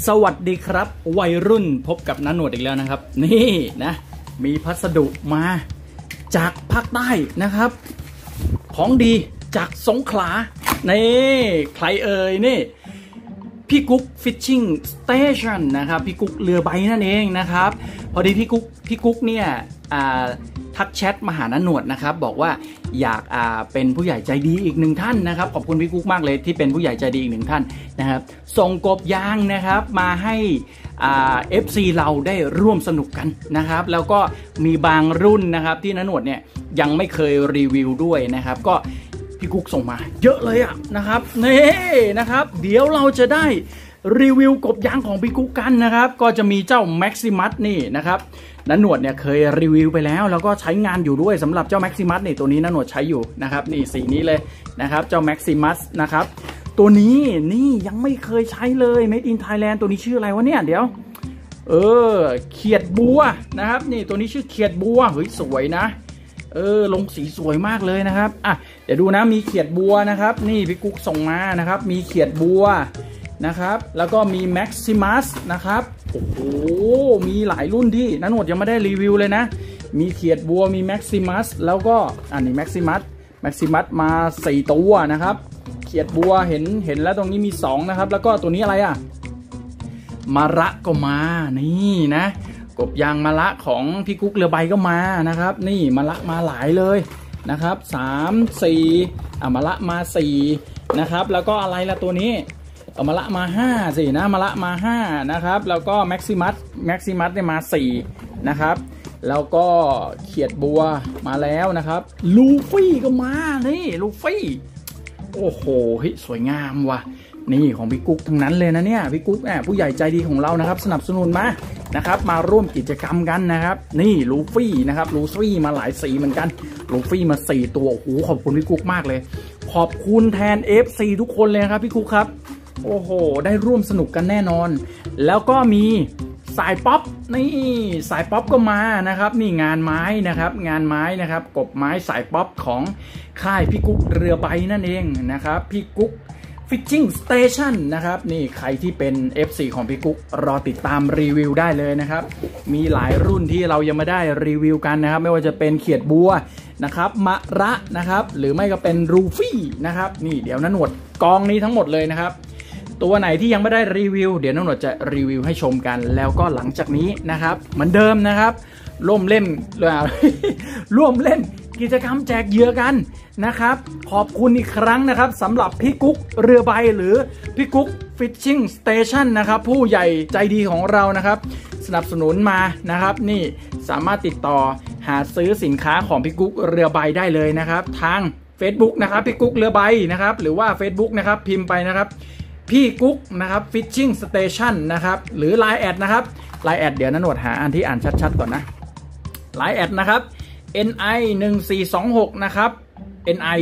สวัสดีครับวัยรุ่นพบกับน้าหนวดอีกแล้วนะครับนี่นะมีพัสดุมาจากภาคใต้นะครับของดีจากสงขลานี่ใครเอ่ยนี่พี่กุ๊กฟิชชิ่งสเตชันนะครับพี่กุ๊กเรือใบนั่นเองนะครับพอดีพี่กุ๊กเนี่ยทักแชทมาหาน้าหนวดนะครับบอกว่าอยากเป็นผู้ใหญ่ใจดีอีกหนึ่งท่านนะครับขอบคุณพี่กุ๊กมากเลยที่เป็นผู้ใหญ่ใจดีอีกหนึ่งท่านนะครับส่งกบยางนะครับมาให้FC เราได้ร่วมสนุกกันนะครับแล้วก็มีบางรุ่นนะครับที่น้าหนวดเนี่ยยังไม่เคยรีวิวด้วยนะครับก็พี่กุ๊กส่งมาเยอะเลยนะครับนี่นะครับเดี๋ยวเราจะได้รีวิวกบยางของพี่กุ๊กกันนะครับก็จะมีเจ้า Maximus นี่นะครับน้าหนวดเนี่ยเคยรีวิวไปแล้วแล้วก็ใช้งานอยู่ด้วยสำหรับเจ้า Maximus นี่ตัวนี้น้าหนวดใช้อยู่นะครับนี่สีนี้เลยนะครับเจ้า Maximus นะครับตัวนี้นี่ยังไม่เคยใช้เลย Made in Thailand ตัวนี้ชื่ออะไรวะเนี่ยเดี๋ยวเขียดบัวนะครับนี่ตัวนี้ชื่อเขียดบัวเฮ้ยสวยนะลงสีสวยมากเลยนะครับเดี๋ยวดูนะมีเขียดบัวนะครับนี่พี่กุ๊กส่งมานะครับมีเขียดบัวนะครับแล้วก็มี Maximus นะครับโอ้โหมีหลายรุ่นที่น้าหนวดยังไม่ได้รีวิวเลยนะมีเขียดบัวมี Maximus แล้วก็นี่ Maximus มา4ตัวนะครับเขียดบัวเห็นแล้วตรงนี้มี2นะครับแล้วก็ตัวนี้อะไรมาระก็มานี่นะกบยางมาระของพี่กุ๊กเรือใบก็มานะครับนี่มาระมาหลายเลยนะครับ3 4มาระมา4นะครับแล้วก็อะไรละตัวนี้มาละมา5สินะมาละมา5นะครับแล้วก็ Maximus เนี่ยมา4นะครับแล้วก็เขียดบัวมาแล้วนะครับลูฟี่ก็มานี่ลูฟี่โอ้โหสวยงามว่ะนี่ของพี่กุ๊กทั้งนั้นเลยนะเนี่ยพี่กุ๊กผู้ใหญ่ใจดีของเรานะครับสนับสนุนมานะครับมาร่วมกิจกรรมกันนะครับนี่ลูฟี่นะครับลูฟี่มาหลายสีเหมือนกันลูฟี่มา4ตัวโอ้โหขอบคุณพี่กุ๊กมากเลยขอบคุณแทน FC ทุกคนเลยครับพี่กุ๊กครับโอ้โหได้ร่วมสนุกกันแน่นอนแล้วก็มีสายป๊อปนี่สายป๊อปก็มานะครับนี่งานไม้นะครับกบไม้สายป๊อปของค่ายพี่กุ๊กเรือใบนั่นเองนะครับพี่กุ๊กฟิชชิ่งสเตชันนะครับนี่ใครที่เป็น FC ของพี่กุ๊กรอติดตามรีวิวได้เลยนะครับมีหลายรุ่นที่เรายังไม่ได้รีวิวกันนะครับไม่ว่าจะเป็นเขียดบัวนะครับมะระนะครับหรือไม่ก็เป็นรูฟี่นะครับนี่เดี๋ยวน้าหนวดกองนี้ทั้งหมดเลยนะครับตัวไหนที่ยังไม่ได้รีวิวเดี๋ยวน้าหนวดจะรีวิวให้ชมกันแล้วก็หลังจากนี้นะครับเหมือนเดิมนะครับร่วมเล่นกิจกรรมแจกเหยื่อกันนะครับขอบคุณอีกครั้งนะครับสำหรับพี่กุ๊กเรือใบหรือพี่กุ๊กฟิชชิ่งสเตชันนะครับผู้ใหญ่ใจดีของเรานะครับสนับสนุนมานะครับนี่สามารถติดต่อหาซื้อสินค้าของพี่กุ๊กเรือใบได้เลยนะครับทาง Facebook นะครับพี่กุ๊กเรือใบนะครับหรือว่า Facebook นะครับพิมพ์ไปนะครับพี่กุ๊กนะครับฟิชชิ่งสเตชันนะครับหรือ Line แอดนะครับ Line แอดเดี๋ยวน้าหนวดหาอันที่อ่านชัดๆก่อนนะ Line แอดนะครับ NI 1426นะครับ NI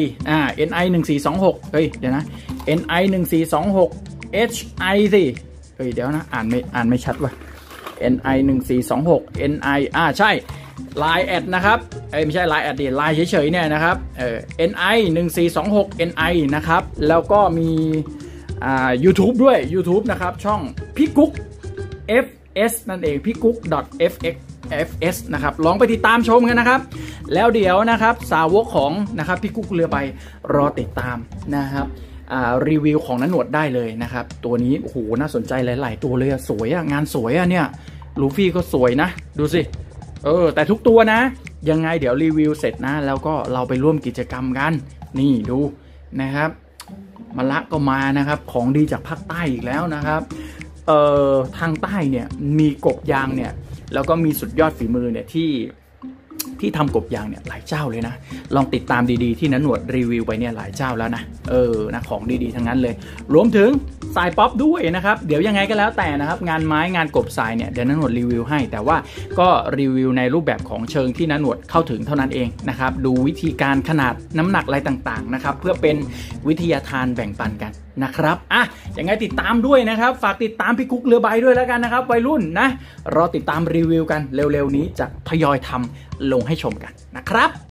NI 1426เฮ้ยเดี๋ยวนะ NI 1426 HI สิเฮ้ยเดี๋ยวนะอ่านไม่ชัดว่ะ NI 1426 NIใช่ Line แอดนะครับไม่ใช่ Line แอดดิ Line เฉยๆเนี่ยนะครับNI 1426 NI นะครับแล้วก็มีYouTube ด้วย YouTube นะครับช่องพี่กุ๊ก FS นั่นเองพี่กุ๊ก .fs นะครับลองไปติดตามชมกันนะครับแล้วเดี๋ยวนะครับสาวกของนะครับพี่กุ๊กเรือใบรอติดตามนะครับรีวิวของน้าหนวดได้เลยนะครับตัวนี้โอ้โหน่าสนใจหลายๆตัวเลยสวยงานสวยเนี่ยลูฟี่ก็สวยนะดูสิแต่ทุกตัวนะยังไงเดี๋ยวรีวิวเสร็จนะแล้วก็เราไปร่วมกิจกรรมกันนี่ดูนะครับมะละก็มานะครับของดีจากภาคใต้อีกแล้วนะครับทางใต้เนี่ยมีกบยางเนี่ยแล้วก็มีสุดยอดฝีมือเนี่ยที่ทำกบยางเนี่ยหลายเจ้าเลยนะลองติดตามดีๆที่น้าหนวดรีวิวไปเนี่ยหลายเจ้าแล้วนะนะของดีๆทั้งนั้นเลยรวมถึงสายป๊อปด้วยนะครับเดี๋ยวยังไงก็แล้วแต่นะครับงานไม้งานกบทรายเนี่ยเดี๋ยวน้าหนวดรีวิวให้แต่ว่าก็รีวิวในรูปแบบของเชิงที่น้าหนวดเข้าถึงเท่านั้นเองนะครับดูวิธีการขนาดน้ำหนักอะไรต่างๆนะครับเพื่อเป็นวิทยาทานแบ่งปันกันนะครับยังไงติดตามด้วยนะครับฝากติดตามพี่กุ๊กเรือใบด้วยแล้วกันนะครับวัยรุ่นนะรอติดตามรีวิวกันเร็วๆนี้จะทยอยทำลงให้ชมกันนะครับ